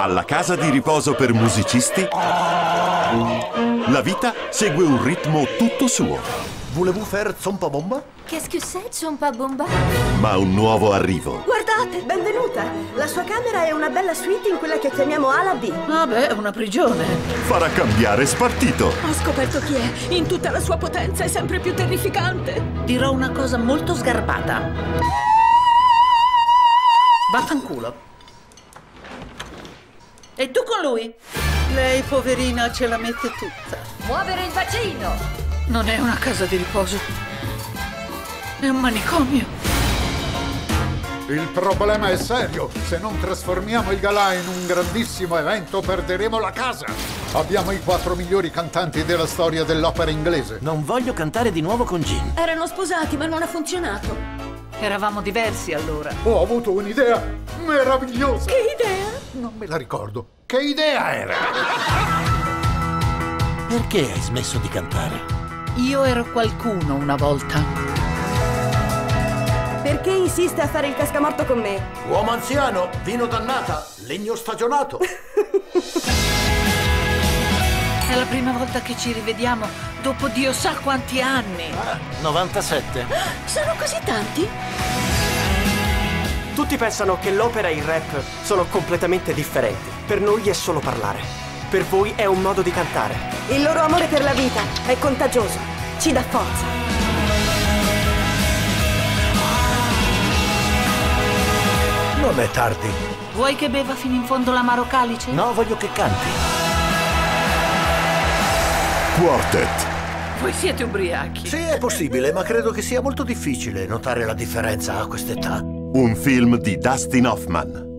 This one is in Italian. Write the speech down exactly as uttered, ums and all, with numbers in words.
Alla casa di riposo per musicisti, la vita segue un ritmo tutto suo. Voulez-vous faire zompa bomba? Qu'est-ce que c'est, Zompa Bomba? Ma un nuovo arrivo. Guardate, benvenuta! La sua camera è una bella suite in quella che chiamiamo Ala B. Vabbè, è una prigione. Farà cambiare spartito. Ho scoperto chi è. In tutta la sua potenza è sempre più terrificante. Dirò una cosa molto sgarbata. Vaffanculo. E tu con lui? Lei, poverina, ce la mette tutta. Muovere il bacino! Non è una casa di riposo. È un manicomio. Il problema è serio. Se non trasformiamo il galà in un grandissimo evento, perderemo la casa. Abbiamo i quattro migliori cantanti della storia dell'opera inglese. Non voglio cantare di nuovo con Gin. Erano sposati, ma non ha funzionato. Eravamo diversi allora. Ho avuto un'idea meravigliosa. Che idea? Non me la ricordo. Che idea era? Perché hai smesso di cantare? Io ero qualcuno una volta. Perché insiste a fare il cascamorto con me? Uomo anziano, vino dannata, legno stagionato. È la prima volta che ci rivediamo dopo Dio sa quanti anni. Ah, novantasette. Sono così tanti? Tutti pensano che l'opera e il rap sono completamente differenti. Per noi è solo parlare. Per voi è un modo di cantare. Il loro amore per la vita è contagioso. Ci dà forza. Non è tardi. Vuoi che beva fino in fondo l'amaro calice? No, voglio che canti. Quartet. Voi siete ubriachi. Sì, è possibile, ma credo che sia molto difficile notare la differenza a quest'età. Un film di Dustin Hoffman.